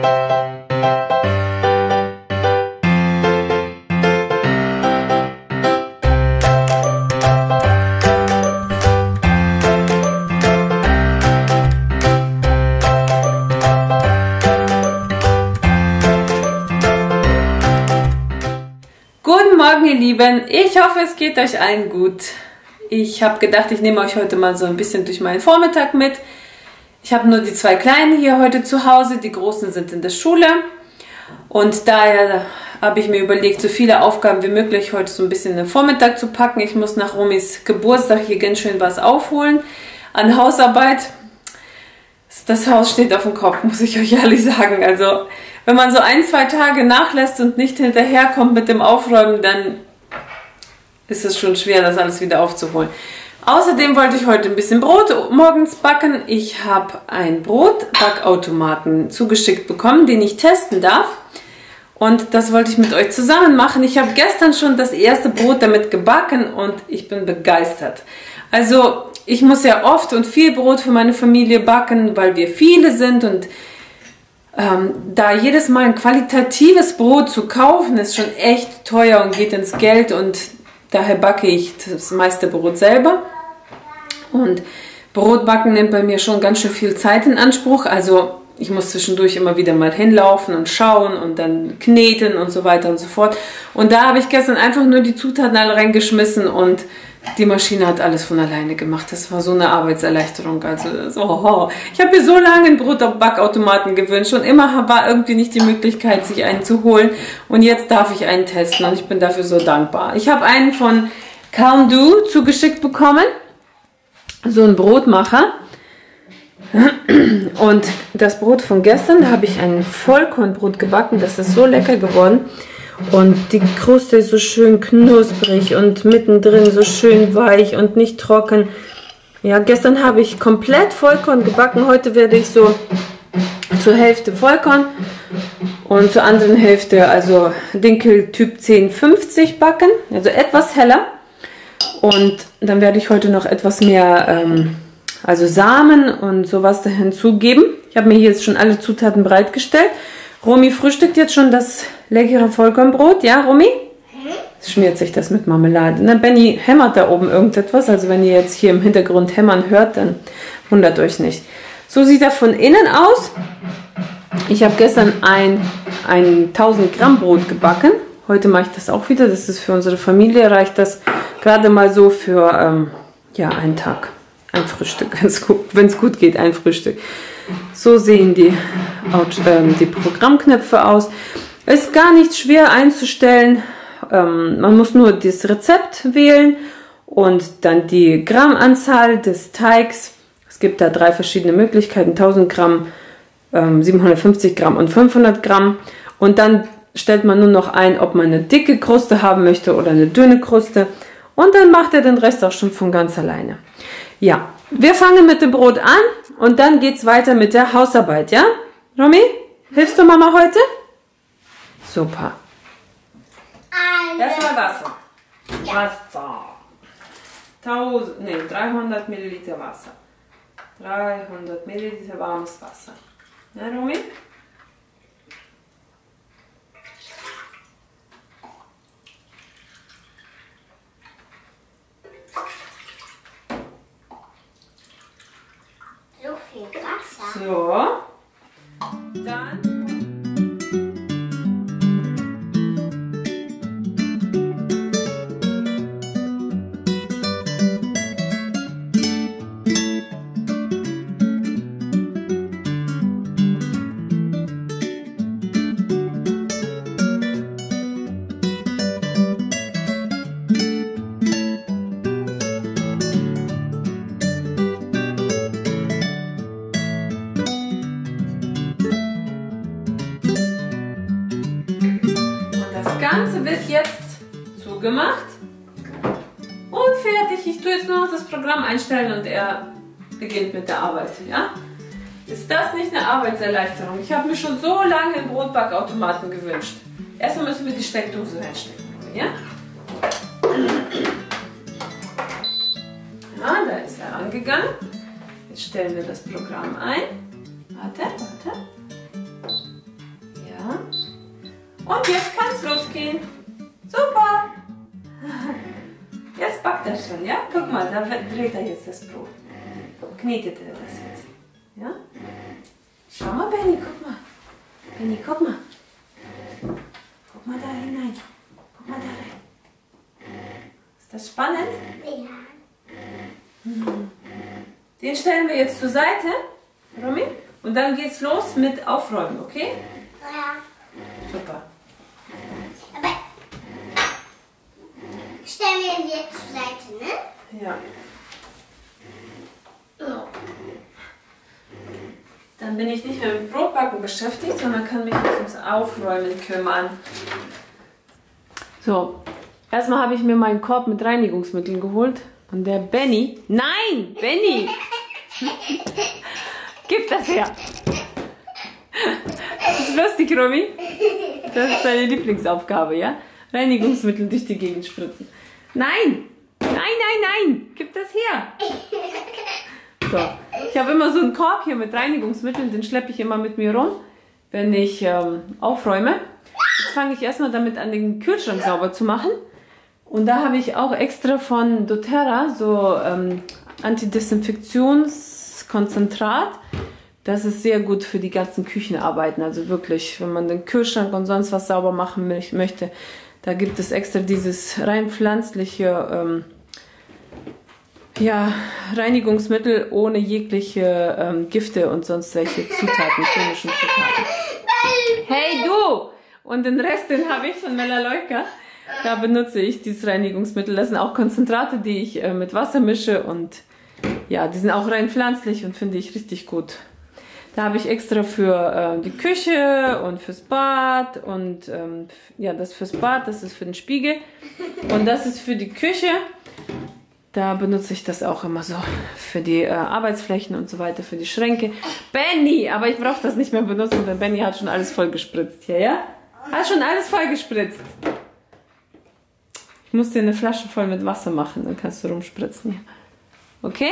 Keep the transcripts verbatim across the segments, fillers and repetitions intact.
Guten Morgen, ihr Lieben. Ich hoffe, es geht euch allen gut. Ich habe gedacht, ich nehme euch heute mal so ein bisschen durch meinen Vormittag mit. Ich habe nur die zwei Kleinen hier heute zu Hause, die Großen sind in der Schule. Und daher habe ich mir überlegt, so viele Aufgaben wie möglich heute so ein bisschen den Vormittag zu packen. Ich muss nach Romis Geburtstag hier ganz schön was aufholen an Hausarbeit. Das Haus steht auf dem Kopf, muss ich euch ehrlich sagen. Also wenn man so ein, zwei Tage nachlässt und nicht hinterherkommt mit dem Aufräumen, dann ist es schon schwer, das alles wieder aufzuholen. Außerdem wollte ich heute ein bisschen Brot morgens backen. Ich habe einen Brotbackautomaten zugeschickt bekommen, den ich testen darf. Und das wollte ich mit euch zusammen machen. Ich habe gestern schon das erste Brot damit gebacken und ich bin begeistert. Also ich muss ja oft und viel Brot für meine Familie backen, weil wir viele sind und ähm, da jedes Mal ein qualitatives Brot zu kaufen, ist schon echt teuer und geht ins Geld und daher backe ich das meiste Brot selber. Und Brotbacken nimmt bei mir schon ganz schön viel Zeit in Anspruch, also ich muss zwischendurch immer wieder mal hinlaufen und schauen und dann kneten und so weiter und so fort. Und da habe ich gestern einfach nur die Zutaten alle reingeschmissen und die Maschine hat alles von alleine gemacht. Das war so eine Arbeitserleichterung. Also, so, oh. Ich habe mir so lange einen Brotbackautomaten gewünscht und immer war irgendwie nicht die Möglichkeit, sich einen zu holen. Und jetzt darf ich einen testen und ich bin dafür so dankbar. Ich habe einen von Calm Do zugeschickt bekommen. So ein Brotmacher. Und das Brot von gestern, da habe ich ein Vollkornbrot gebacken. Das ist so lecker geworden. Und die Kruste ist so schön knusprig und mittendrin so schön weich und nicht trocken. Ja, gestern habe ich komplett Vollkorn gebacken. Heute werde ich so zur Hälfte Vollkorn und zur anderen Hälfte also Dinkel Typ zehn fünfzig backen. Also etwas heller. Und dann werde ich heute noch etwas mehr ähm, also Samen und sowas da hinzugeben. Ich habe mir hier jetzt schon alle Zutaten bereitgestellt. Romy frühstückt jetzt schon das leckere Vollkornbrot. Ja, Romy? Mhm. Schmiert sich das mit Marmelade. Na, Benny hämmert da oben irgendetwas. Also wenn ihr jetzt hier im Hintergrund hämmern hört, dann wundert euch nicht. So sieht er von innen aus. Ich habe gestern ein, ein tausend Gramm Brot gebacken. Heute mache ich das auch wieder. Das ist für unsere Familie. Reicht das gerade mal so für ähm, ja, einen Tag. Ein Frühstück, wenn es gut, wenn's gut geht, ein Frühstück. So sehen die, ähm, die Programmknöpfe aus. Ist gar nicht schwer einzustellen. Ähm, man muss nur das Rezept wählen und dann die Grammanzahl des Teigs. Es gibt da drei verschiedene Möglichkeiten, tausend Gramm, ähm, siebenhundertfünfzig Gramm und fünfhundert Gramm. Und dann stellt man nur noch ein, ob man eine dicke Kruste haben möchte oder eine dünne Kruste. Und dann macht er den Rest auch schon von ganz alleine. Ja, wir fangen mit dem Brot an und dann geht es weiter mit der Hausarbeit, ja? Romy, hilfst du Mama heute? Super. Erstmal Wasser. Ja. Wasser. tausend, nee, dreihundert Milliliter Wasser. dreihundert Milliliter warmes Wasser. Ja, Romy? So viel Wasser. So. Dann. Das Ganze wird jetzt zugemacht und fertig. Ich tue jetzt nur noch das Programm einstellen und er beginnt mit der Arbeit. Ja? Ist das nicht eine Arbeitserleichterung? Ich habe mir schon so lange einen Brotbackautomaten gewünscht. Erstmal müssen wir die Steckdose reinstecken. Ja? Ja, da ist er angegangen. Jetzt stellen wir das Programm ein. Warte, warte. Und jetzt kann es losgehen. Super. Jetzt backt er schon, ja? Guck mal, da dreht er jetzt das Brot. Knetet er das jetzt. Ja? Schau mal, Benny, guck mal. Benny, guck mal. Guck mal da hinein. Guck mal da rein. Ist das spannend? Ja. Den stellen wir jetzt zur Seite, Romy. Und dann geht's los mit Aufräumen, okay? Ja. Super. Aber stellen wir ihn jetzt zur Seite, ne? Ja. Dann bin ich nicht mehr mit Brotbacken beschäftigt, sondern kann mich jetzt ums Aufräumen kümmern. So, erstmal habe ich mir meinen Korb mit Reinigungsmitteln geholt. Und der Benny, nein, Benny, gib das her. Das ist lustig, Romy. Das ist deine Lieblingsaufgabe, ja? Reinigungsmittel durch die Gegend spritzen. Nein, nein, nein, nein, gib das her. So, ich habe immer so einen Korb hier mit Reinigungsmitteln, den schleppe ich immer mit mir rum, wenn ich ähm, aufräume. Jetzt fange ich erstmal damit an, den Kühlschrank sauber zu machen. Und da habe ich auch extra von doTERRA so ähm, Antidesinfektionskonzentrat. Das ist sehr gut für die ganzen Küchenarbeiten. Also wirklich, wenn man den Kühlschrank und sonst was sauber machen möchte, da gibt es extra dieses rein pflanzliche ähm, ja, Reinigungsmittel ohne jegliche ähm, Gifte und sonst welche Zutaten, chemischen Zutaten. Hey du! Und den Rest, den habe ich von Melaleuca. Da benutze ich dieses Reinigungsmittel. Das sind auch Konzentrate, die ich äh, mit Wasser mische und ja, die sind auch rein pflanzlich und finde ich richtig gut. Da habe ich extra für äh, die Küche und fürs Bad und ähm, ja, das fürs Bad, das ist für den Spiegel und das ist für die Küche. Da benutze ich das auch immer so für die äh, Arbeitsflächen und so weiter, für die Schränke. Benny, aber ich brauche das nicht mehr benutzen, denn Benny hat schon alles voll gespritzt hier, ja? Hat schon alles voll gespritzt. Ich muss dir eine Flasche voll mit Wasser machen, dann kannst du rumspritzen hier. Okay?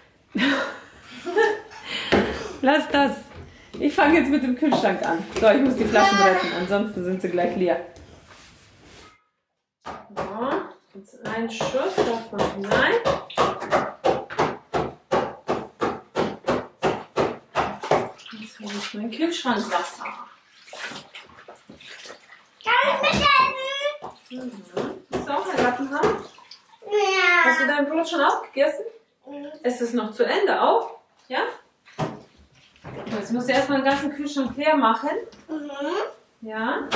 Lass das. Ich fange jetzt mit dem Kühlschrank an. So, ich muss die Flaschen retten, ansonsten sind sie gleich leer. So, jetzt einen Schuss davon hinein. Jetzt hole ich mein Kühlschrankwasser. Kann ich mithelfen? Mhm. Willst du auch einen Lappen haben? Ja. Hast du dein Brot schon aufgegessen? Ist es noch zu Ende auf? Ja? Jetzt musst du erstmal den ganzen Kühlschrank leer machen. Mhm. Ja.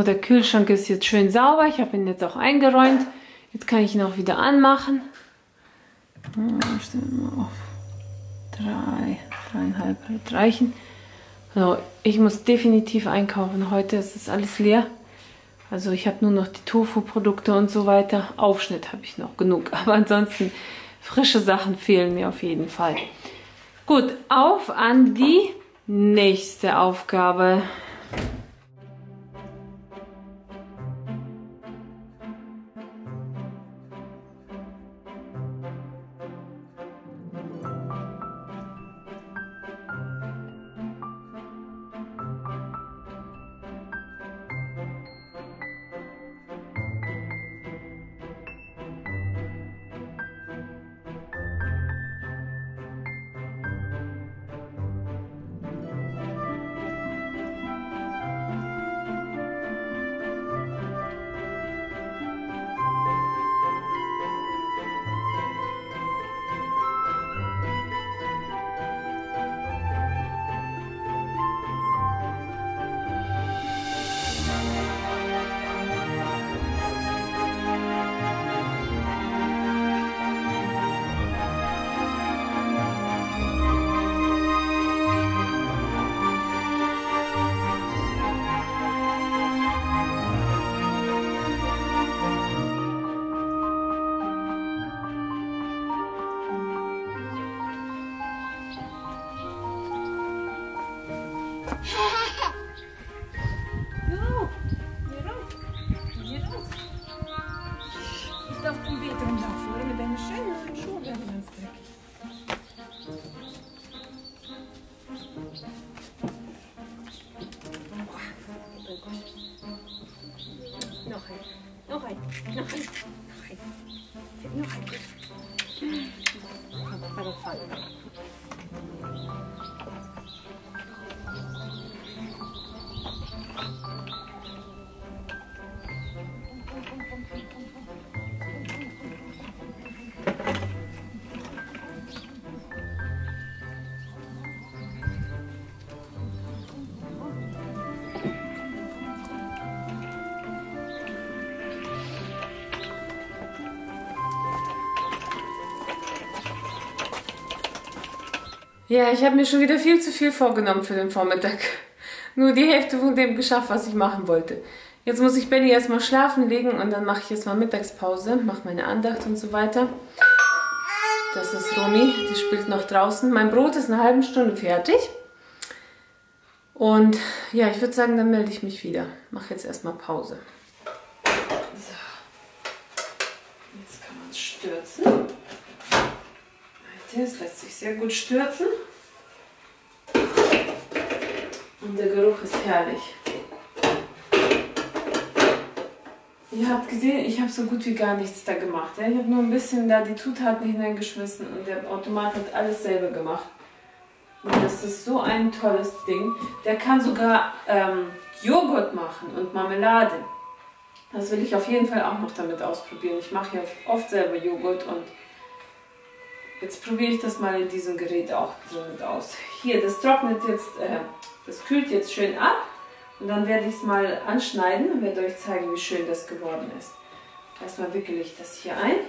der Kühlschrank ist jetzt schön sauber. Ich habe ihn jetzt auch eingeräumt. Jetzt kann ich ihn auch wieder anmachen. Stellen wir auf drei, dreieinhalb wird reichen. So, ich muss definitiv einkaufen. Heute ist es alles leer. Also ich habe nur noch die Tofu-Produkte und so weiter. Aufschnitt habe ich noch genug. Aber ansonsten frische Sachen fehlen mir auf jeden Fall. Gut, auf an die nächste Aufgabe. Noch ein, noch ein, noch ein. Noch ein. Ja, ich habe mir schon wieder viel zu viel vorgenommen für den Vormittag. Nur die Hälfte von dem geschafft, was ich machen wollte. Jetzt muss ich Benny erstmal schlafen legen und dann mache ich jetzt mal Mittagspause, mache meine Andacht und so weiter. Das ist Romy, die spielt noch draußen. Mein Brot ist eine halbe Stunde fertig. Und ja, ich würde sagen, dann melde ich mich wieder. Mache jetzt erstmal Pause. So. Jetzt kann man es stürzen. Das lässt sich sehr gut stürzen. Und der Geruch ist herrlich. Ihr habt gesehen, ich habe so gut wie gar nichts da gemacht. Ja? Ich habe nur ein bisschen da die Zutaten hineingeschmissen und der Automat hat alles selber gemacht. Und das ist so ein tolles Ding. Der kann sogar ähm, Joghurt machen und Marmelade. Das will ich auf jeden Fall auch noch damit ausprobieren. Ich mache ja oft selber Joghurt und jetzt probiere ich das mal in diesem Gerät auch drin aus. Hier, das trocknet jetzt, äh, das kühlt jetzt schön ab und dann werde ich es mal anschneiden und werde euch zeigen, wie schön das geworden ist. Erstmal wickele ich das hier ein.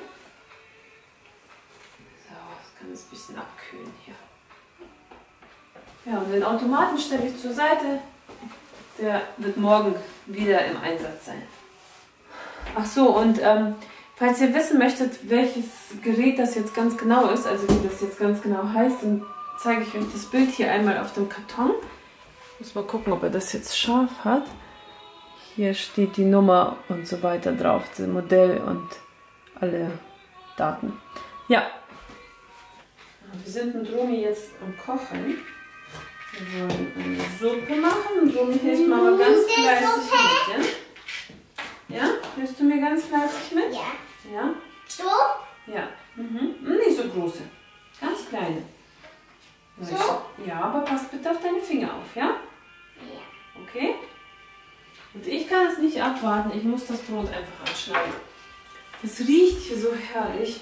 So, das kann es ein bisschen abkühlen hier. Ja, und den Automaten stelle ich zur Seite. Der wird morgen wieder im Einsatz sein. Ach so, und ähm, falls ihr wissen möchtet, welches Gerät das jetzt ganz genau ist, also wie das jetzt ganz genau heißt, dann zeige ich euch das Bild hier einmal auf dem Karton. Ich muss mal gucken, ob er das jetzt scharf hat. Hier steht die Nummer und so weiter drauf, das Modell und alle Daten. Ja, wir sind mit Romy jetzt am Kochen. Wir wollen eine Suppe machen und Romy hilft mir aber ganz fleißig mit, ja? Ja? Hilfst du mir ganz fleißig mit? Ja. Ja? So? Ja. Mhm. Nicht so große. Ganz kleine. So? Ja, aber pass bitte auf deine Finger auf, ja? Ja. Okay? Und ich kann es nicht abwarten. Ich muss das Brot einfach anschneiden. Das riecht hier so herrlich.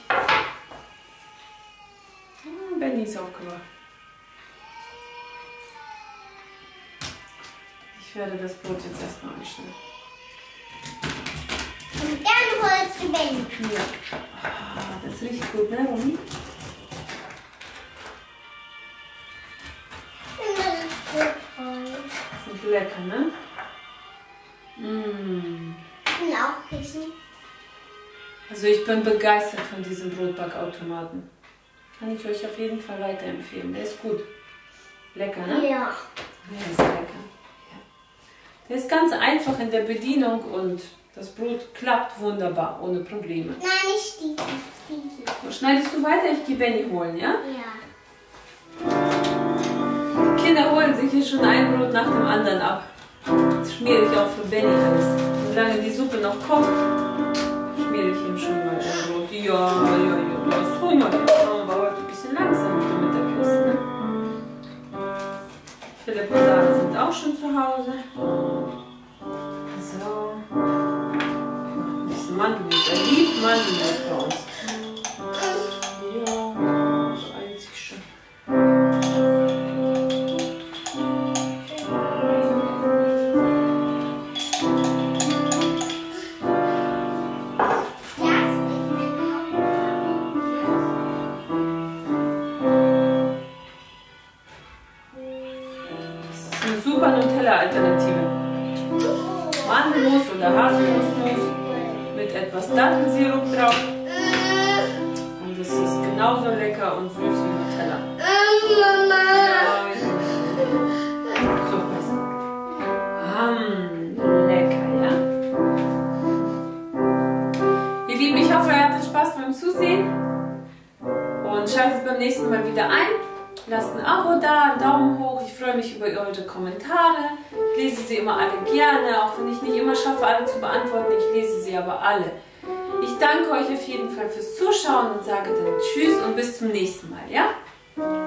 Ah, Benny ist aufgewacht. Ich werde das Brot jetzt erstmal anschneiden. für Benny. Ja. Ah, das riecht gut, ne, Romy? Das ist lecker, ne? Mmh. Ich will auch küssen. Also ich bin begeistert von diesem Brotbackautomaten. Kann ich euch auf jeden Fall weiterempfehlen. Der ist gut. Lecker, ne? Ja. Der ist lecker. Ja. Der ist ganz einfach in der Bedienung und das Brot klappt wunderbar, ohne Probleme. Nein, nicht diesen. Diesen. So, schneidest du weiter? Ich gehe Benny holen, ja? Ja. Die Kinder holen sich hier schon ein Brot nach dem anderen ab. Das schmiere ich auch für Benny alles. Solange die Suppe noch kocht, schmiere ich ihm schon mal ein Brot. Ja, ja, ja, du hast Hunger. Jetzt machen wir heute ein bisschen langsam mit dem Mittagessen. Ne? Philipp und Sarah sind auch schon zu Hause. So. Ein bisschen Mandelmus. Er liebt Mandelmus bei uns. Ja, das einzig schon. Super Nutella-Alternative. Mandelmus oder Haselnussmus mit etwas Dattelsirup drauf. Und es ist genauso lecker und süß wie Nutella. Ja, so besser. Mm, lecker, ja? Ihr Lieben, ich hoffe, ihr hattet Spaß beim Zusehen. Und schaltet beim nächsten Mal wieder ein. Lasst ein Abo da, einen Daumen hoch. Ich freue mich über eure Kommentare. Ich lese sie immer alle gerne, auch wenn ich nicht immer schaffe, alle zu beantworten. Ich lese sie aber alle. Ich danke euch auf jeden Fall fürs Zuschauen und sage dann Tschüss und bis zum nächsten Mal, ja?